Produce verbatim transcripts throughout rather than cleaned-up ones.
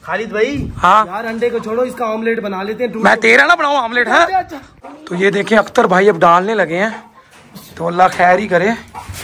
खालिद भाई हाँ यार अंडे को छोड़ो, इसका ऑमलेट बना लेते हैं। मैं तेरा ना बनाऊं ऑमलेट है। तो ये देखें अख्तर भाई अब डालने लगे हैं, तो अल्लाह खैर ही करे।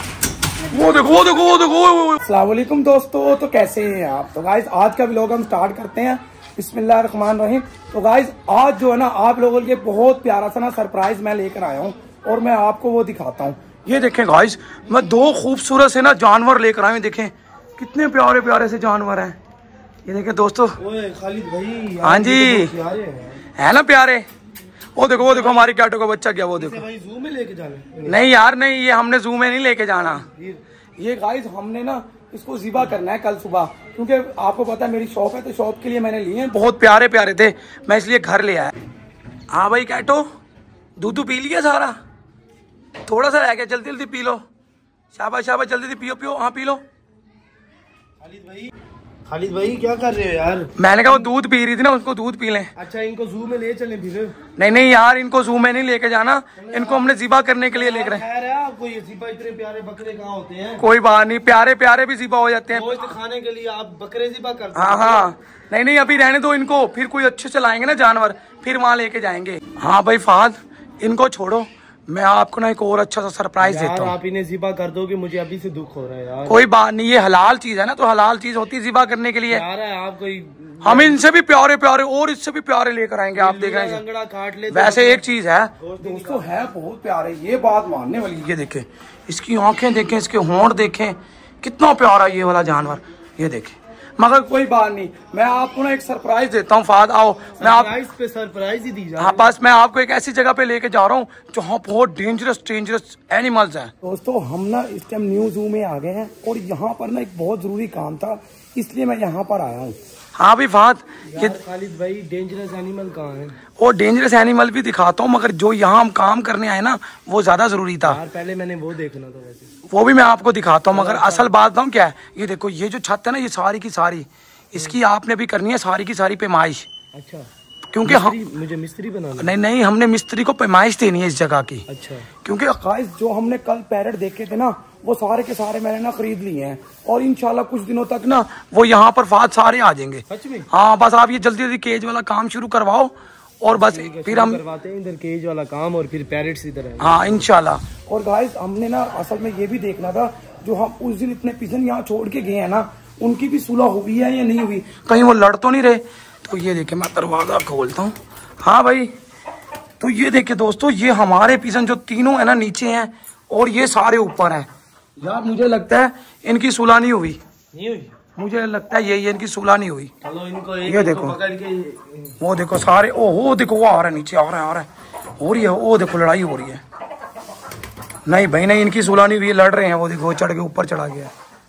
वो देखो वो देखो वो देखो। अस्सलाम वालेकुम दोस्तों, तो कैसे हैं आप। तो गाइस आज का व्लॉग हम स्टार्ट करते हैं। बिस्मिल्लाह रहमान रहीम। तो गाइस आज जो है ना आप लोगों के बहुत प्यारा सा ना सरप्राइज मैं लेकर आया हूँ और मैं आपको वो दिखाता हूँ। ये देखें गाइस मैं दो खूबसूरत से ना जानवर लेकर आए। देखें कितने प्यारे प्यारे से जानवर हैं। ये देखें दोस्तों। ओए खालिद भाई हाँ जी है ना प्यारे। वो देखो वो देखो हमारी कैटो का बच्चा क्या, वो देखो। भाई जू में लेके जाना? नहीं यार नहीं, ये हमने जू में नहीं लेके जाना। ये गाइस हमने ना इसको ज़िबा करना है कल सुबह, क्योंकि आपको पता है मेरी शॉप है, तो शॉप के लिए मैंने लिए हैं। बहुत प्यारे प्यारे थे, मैं इसलिए घर ले आया। हाँ भाई कैटो दूध पी लिया सारा, थोड़ा सा रह गया, जल्दी जल्दी पी लो। शाबाश शाबाश जल्दी जल्दी पियो पियो। हाँ पी लो। खालिद भाई खालिद भाई क्या कर रहे हो यार? मैंने कहा वो दूध पी रही थी ना, उसको दूध पी लें। अच्छा इनको जू में ले चले फिर? नहीं नहीं यार इनको जू में नहीं लेके जाना, इनको हमने ज़िबा करने के लिए लेकर खैर है आपको, ये ज़िबा इतने प्यारे बकरे कहाँ होते हैं? कोई बात नहीं, प्यारे प्यारे भी ज़िबा हो जाते हैं। गोश्त खाने के लिए आप बकरे ज़िबा करते हैं? हाँ हाँ नहीं नहीं अभी रहने दो इनको, फिर कोई अच्छे से लाएंगे ना जानवर, फिर वहाँ लेके जाएंगे। हाँ भाई फहद इनको छोड़ो, मैं आपको ना एक और अच्छा सा सरप्राइज देता हूँ। आप इन्हें ज़िबा कर दोगे, मुझे अभी से दुख हो रहा है यार। कोई बात नहीं, ये हलाल चीज है ना, तो हलाल चीज होती है ज़िबा करने के लिए। यार आप कोई हम इनसे भी प्यारे प्यारे और इससे भी प्यारे लेकर आएंगे, आप देख रहे हैं। काट ले वैसे एक चीज है दोस्तों है बहुत प्यारे, ये बात मानने वाली। ये देखें इसकी आंखें देखें, इसके होंठ देखें, कितना प्यारा ये वाला जानवर। ये देखें मगर कोई बात नहीं, मैं आपको ना एक सरप्राइज देता हूँ। फाद आओ, मैं आप पे सरप्राइज ही दी जा। हाँ बस मैं आपको एक ऐसी जगह पे लेके जा रहा हूँ जहाँ बहुत डेंजरस डेंजरस एनिमल्स हैं। दोस्तों हम ना इस टाइम न्यू जू में आ गए हैं और यहाँ पर ना एक बहुत जरूरी काम था, इसलिए मैं यहाँ पर आया हूँ। हाँ भी फाद ये खालिद भाई डेंजरस एनिमल कहाँ है? और डेंजरस एनिमल भी दिखाता हूँ, मगर जो यहाँ हम काम करने आए ना वो ज्यादा जरूरी था। यार पहले मैंने वो देखना था वैसे। वो भी मैं आपको दिखाता हूँ, मगर असल बात बताऊँ क्या है। ये देखो ये जो छत है ना, ये सारी की सारी इसकी आपने भी करनी है सारी की सारी पैमाइश। अच्छा क्योंकि हम मुझे मिस्त्री बनाना? नहीं नहीं हमने मिस्त्री को पैमाइश देनी है इस जगह की। अच्छा क्योंकि गाइस जो हमने कल पैरेट देखे थे ना, वो सारे के सारे मैंने ना खरीद लिए हैं और इंशाल्लाह कुछ दिनों तक ना वो यहाँ पर फाद सारे आ जाएंगे। सच में? हाँ बस आप ये जल्दी जल्दी केज वाला काम शुरू करवाओ और बस फिर हम करवाते हैं इधर केज वाला काम और फिर पैरेट्स इधर। हाँ इंशाल्लाह। और गाइस हमने ना असल में ये भी देखना था, जो हम उस दिन इतने पिजन यहाँ छोड़ के गए हैं ना, उनकी भी सुलह हुई है या नहीं हुई, कहीं वो लड़ तो नहीं रहे। तो ये देखे मैं दरवाजा खोलता हूँ। हाँ भाई तो ये देखे दोस्तों, ये हमारे पिजन जो तीनों है ना नीचे हैं और ये सारे ऊपर हैं। यार मुझे लगता है इनकी सुलह नहीं हुई। नहीं हुई? मुझे लगता है यही इनकी सुलह नहीं हुई। चलो इनको एक ये देखो पकड़ के वो देखो सारे, ओहो देखो वो आ रहा है नीचे, आ रहा है आ रहा है हो रही है। वो देखो लड़ाई हो रही है। नहीं भाई नहीं इनकी सुलह नहीं हुई, लड़ रहे हैं। वो देखो चढ़ के ऊपर चढ़ा गया।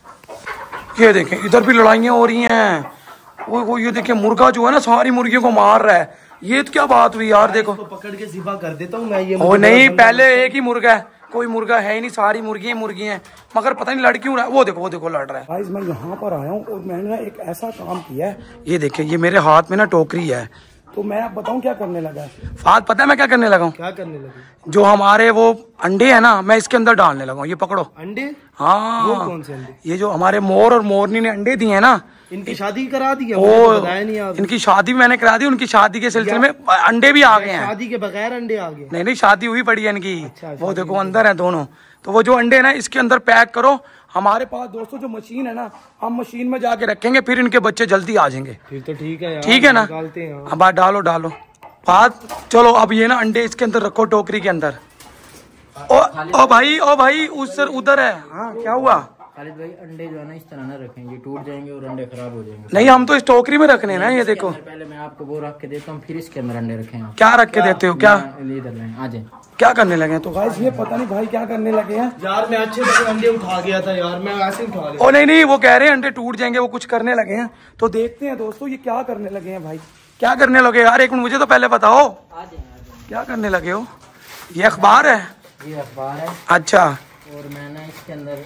ये देखें इधर भी लड़ाइयाँ हो रही हैं। वो वो ये देखें मुर्गा जो है ना सारी मुर्गियों को मार रहा है। ये तो क्या बात हुई यार। देखो तो पकड़ के ज़िबा कर देता हूँ मैं। ये ओ नहीं पहले एक ही मुर्गा है, कोई मुर्गा है ही नहीं, सारी मुर्गियां मुर्गी हैं, मगर पता नहीं लड़ क्यों रहा है। वो देखो वो देखो लड़ रहा है। गाइस मैं यहाँ पर आया हूँ और मैंने ना एक ऐसा काम किया है। ये देखे ये मेरे हाथ में ना टोकरी है, तो मैं आप बताऊँ क्या करने लगा है। फाद पता है मैं क्या करने लगा हूँ? क्या करने लगे? जो हमारे वो अंडे है ना, मैं इसके अंदर डालने लगा हूँ। ये पकड़ो अंडे। हाँ वो कौन से अंडे? ये जो हमारे मोर और मोरनी ने अंडे दिए हैं ना, इनकी शादी करा दी है? ओ नहीं आप। इनकी शादी मैंने करा दी, उनकी शादी के सिलसिले में अंडे भी आ गए हैं। शादी के बगैर अंडे आ गए? नहीं नहीं शादी हुई पड़ी है इनकी। अच्छा, वो देखो अंदर है दोनों। तो वो जो अंडे ना इसके अंदर पैक करो। हमारे पास दोस्तों जो मशीन है ना, हम मशीन में जाके रखेंगे, फिर इनके बच्चे जल्दी आ जाएंगे। फिर तो ठीक है यार, ठीक है ना? निकालते हैं। अब डालो डालो बात। चलो अब ये ना अंडे इसके अंदर रखो टोकरी के अंदर। ओ, ओ भाई ओ भाई उस सर उधर है। हाँ क्या हुआ? खालिद भाई अंडे जो है ना इस तरह ना रखेंगे, टूट जाएंगे और अंडे खराब हो जाएंगे। नहीं हम तो इस टोकरी में रखने ना। ये देखो पहले मैं आपको वो रख के देता हूँ, फिर इसके अंदर अंडे रखेंगे। क्या रख के देते हो? क्या इधर आ जाए। क्या करने लगे? तो गाइस ये पता नहीं भाई क्या करने लगे हैं। यार मैं अच्छे से अंडे उठा गया था यार, मैं ऐसे उठा गया। ओ नहीं नहीं वो कह रहे हैं अंडे टूट जाएंगे, वो कुछ करने लगे हैं। तो देखते हैं दोस्तों ये क्या करने लगे हैं। भाई क्या करने लगे यार? एक मिनट मुझे तो पहले बताओ क्या करने लगे हो? ये अखबार है? ये अखबार है। अच्छा और मैं ना इसके अंदर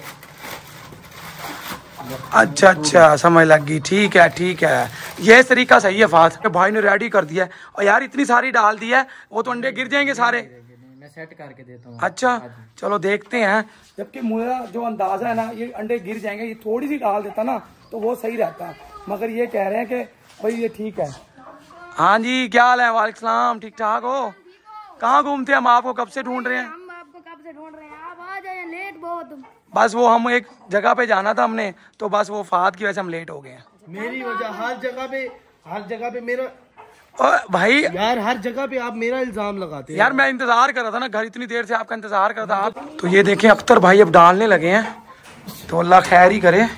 अच्छा अच्छा समझ लगी। ठीक है ठीक है, ये तरीका सही है। फास्ट भाई ने रेडी कर दिया है। और यार इतनी सारी डाल दी है, वो तो अंडे गिर जाएंगे सारे। मैं सेट करके देता हूँ। अच्छा चलो देखते हैं। जबकि मेरा जो अंदाजा है ना, ये अंडे गिर जाएंगे। ये थोड़ी सी डाल देता ना तो वो सही रहता है। मगर ये कह रहे हैं कि भाई ये ठीक है। हाँ जी, क्या हाल है? वालेकुम सलाम, ठीक ठाक हो? कहाँ घूमते हम आपको कब से ढूंढ रहे हैं? हम आपको कब से ढूंढ रहे हैं, आप आ जाए, लेट बहुत। बस वो हम एक जगह पे जाना था हमने, तो बस वो फाद की वजह से हम लेट हो गए हैं। मेरी वजह, हर जगह पे हर जगह पे मेरा और भाई यार हर जगह पे आप मेरा इल्जाम लगाते हैं यार, मैं इंतजार कर रहा था ना घर, इतनी देर से आपका इंतजार कर रहा था। आप तो ये देखें अख्तर भाई अब डालने लगे हैं, तो अल्लाह खैर ही करे।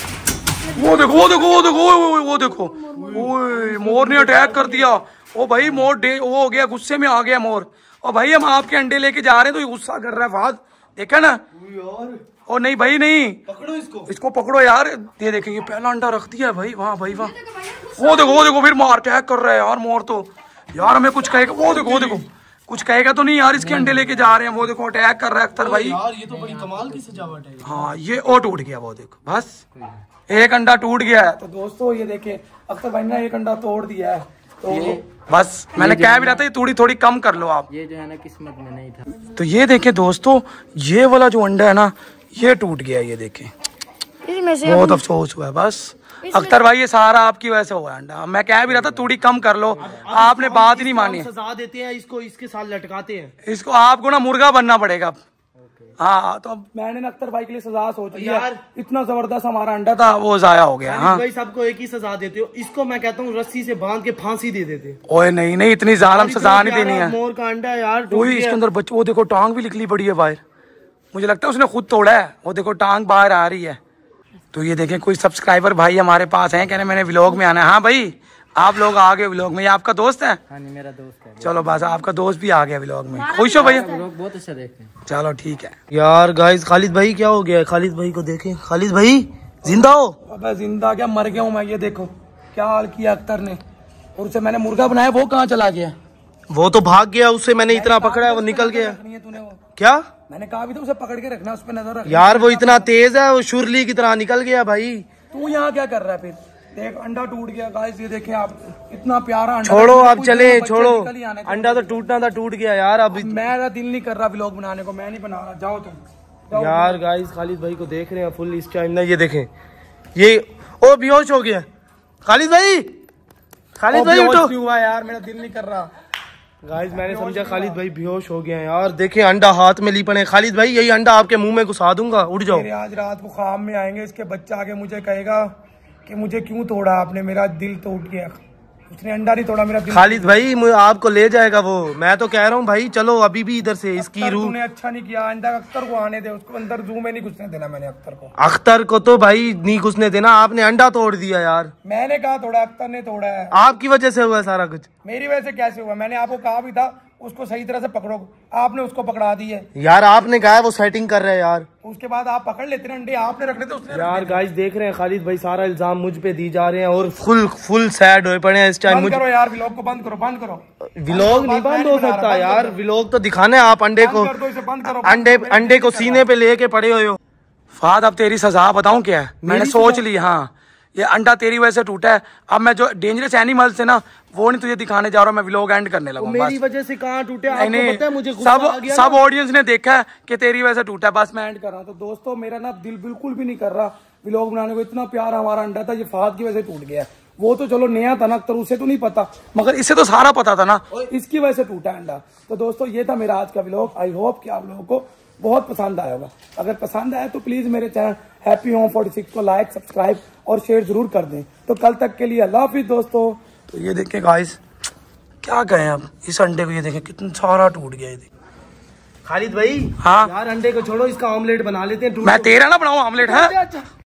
वो देखो वो देखो वो देखो वो, वो देखो ओए, मोर ने अटैक कर दिया। ओ भाई मोर डे वो हो गया, गुस्से में आ गया मोर। और भाई हम आपके अंडे लेके जा रहे हैं तो ये गुस्सा कर रहा है फाद, देखा ना? ओ नहीं भाई नहीं, पकड़ो इसको इसको पकड़ो यार। ये देखें ये पहला अंडा रख दिया है भाई, वहाँ भाई वहाँ। वो देखो वो देखो फिर मार अटैक कर रहा है यार मोर। तो यार हमें कुछ कहेगा, वो देखो वो देखो कुछ कहेगा तो नहीं यार, इसके अंडे लेके जा रहे हैं। वो देखो अटैक कर रहा है अख्तर भाई। यार ये तो बड़ी कमाल की सजावट है। हाँ ये और टूट गया, वो देखो बस एक अंडा टूट गया है। तो दोस्तों ये देखे अख्तर भाई ने एक अंडा तोड़ दिया है। तो बस मैंने कह भी रहा था ये थोड़ी थोड़ी कम कर लो आप। ये जो है ना किस्मत में नहीं था। तो ये देखें दोस्तों, ये वाला जो अंडा है ना ये टूट गया, ये देखें इसमें से बहुत अफसोस हुआ है। बस अख्तर भाई ये सारा आपकी वजह से हुआ है अंडा। मैं कह भी रहा था थोड़ी कम कर लो, आपने बात ही नहीं मानी। सजा देते हैं इसको, इसके साथ लटकाते हैं इसको आपको ना मुर्गा बनना पड़ेगा। हाँ तो अब मैंने ना अख्तर भाई के लिए सजा सोच लिया यार। इतना जबरदस्त हमारा अंडा था। था वो जाया हो गया। हाँ भाई सबको एक ही सजा देते हो, इसको मैं कहता हूँ रस्सी से बांध के फांसी दे देते। ओए नहीं नहीं, इतनी जालिम सजा नहीं देनी है। मोर का अंडा यार टूट वही गया। इसके अंदर बच्चों, वो देखो टांग भी निकली पड़ी है बाहर। मुझे लगता है उसने खुद तोड़ा है। वो देखो टांग बाहर आ रही है। तो ये देखें कोई सब्सक्राइबर भाई हमारे पास हैं, कह रहे मैंने व्लॉग में आना है। हाँ भाई आप लोग आ गए व्लॉग में, ये आपका दोस्त है? हाँ नहीं, मेरा दोस्त है। चलो बस आपका दोस्त भी आ गया व्लॉग में, खुश हो भैया? लोग बहुत अच्छा देखते हैं। चलो ठीक है। यार गाइस खालिद भाई क्या हो गया है? खालिद भाई को देखें, खालिद भाई जिंदा हो? अबे जिंदा क्या, मर गया हूँ मैं। ये देखो क्या हाल किया अख्तर ने। और उसे मैंने मुर्गा बनाया, वो कहाँ चला गया? वो तो भाग गया, उससे मैंने इतना पकड़ा है वो निकल गया। रखनी है तूने वो, क्या? मैंने कहा भी तो उसे पकड़ के रखना, उस पर नजर रखना। यार वो इतना तेज है, वो शुरली की तरह निकल गया भाई। तू यहाँ क्या कर रहा है फिर? देख अंडा टूट गया गाइस, ये देखें आप, इतना प्यारा अंडा। छोड़ो अब कुछ चले, बच्चे छोड़ो। निकल ही आने थे। अंडा तो टूटना था, टूट गया यार। अब मेरा दिल नहीं कर रहा व्लॉग बनाने को, मैं नहीं बना रहा। जाओ तुम जाओ। यार गाइस खालिद भाई को देख रहे हैं फुल इस टाइम ना। ये देखें ये ओ बेहोश हो गया खालिद भाई। खालिद भाई बेहोश उठो। क्यों हुआ यार, मेरा दिल नहीं कर रहा। गाइस मैंने समझा खालिद भाई बेहोश हो गया यार। देखें अंडा हाथ में ली पड़े। खालिद भाई यही अंडा आपके मुंह में घुसा दूंगा, उठ जाओ। मेरे आज रात को ख्वाब में आएंगे, इसके बच्चा आके मुझे कहेगा कि मुझे क्यों तोड़ा आपने, मेरा दिल टूट गया। उसने अंडा नहीं तोड़ा, मेरा दिल। खालिद भाई मुझे आपको ले जाएगा वो। मैं तो कह रहा हूँ भाई चलो अभी भी इधर से इसकी अख्तर रूह। तूने अच्छा नहीं किया। अंडा अख्तर को आने दे, उसको अंदर जू में नहीं घुसने देना मैंने अख्तर को। अख्तर को तो भाई नहीं घुसने देना, आपने अंडा तोड़ दिया यार। मैंने कहा तोड़ा, अख्तर ने तोड़ा है। आपकी वजह से हुआ सारा कुछ। मेरी वजह से कैसे हुआ? मैंने आपको कहा भी था उसको सही तरह से पकड़ो, आपने उसको पकड़ा दी है। यार आपने कहा है वो सेटिंग कर रहे हैं यार। उसके बाद आप पकड़ लेते ना अंडे, आपने रखने थे, उसने यार गाइस देख रहे हैं खालिद भाई सारा इल्जाम मुझ पे दी जा रहे हैं और फुल फुल सैड हुए पड़े हैं इस टाइम। बंद मुझ करो यार, व्लॉग को बंद करो, बंद करो। व्लॉग नहीं बंद हो सकता यार, व्लॉग तो दिखाने आप अंडे को, बंद कर दो इसे, बंद करो। अंडे अंडे को सीने पे लेके पड़े हुए हो। फाद अब तेरी सजा बताऊं क्या है? मैंने सोच ली। हाँ ये अंडा तेरी वजह से टूटा है। अब मैं जो डेंजरस एनिमल्स है ना वो नहीं तुझे दिखाने जा रहा हूँ, मैं व्लॉग एंड करने लगा। मेरी वजह से कहाँ टूटे नहीं आपको नहीं, पता है? मुझे गुस्सा आ सब गया सब ना। ऑडियंस ने देखा है कि तेरी वजह से टूटा है। बस मैं एंड कर रहा हूँ। तो दोस्तों मेरा ना दिल बिल्कुल भी नहीं कर रहा व्लॉग बनाने को। इतना प्यारा हमारा अंडा था, ये फाद की वजह से टूट गया। वो तो चलो नया था ना अख्तर, उसे तो नहीं पता, मगर इससे तो सारा पता था ना। इसकी वजह से टूटा अंडा। तो दोस्तों ये था मेरा आज का व्लॉग। आई होप कि आप लोगों को बहुत पसंद आया होगा। अगर पसंद आया तो प्लीज मेरे channel happy home forty six को लाइक, सब्सक्राइब और शेयर जरूर कर दें। तो कल तक के लिए अल्लाह हाफिज दोस्तों। तो ये देखें गाइस क्या कहें अब इस अंडे को, ये देखें कितना सारा टूट गया। ये खालिद भाई हाँ यार अंडे को छोड़ो, इसका ऑमलेट बना लेते हैं। मैं तेरा ना बनाऊं ऑमलेट है।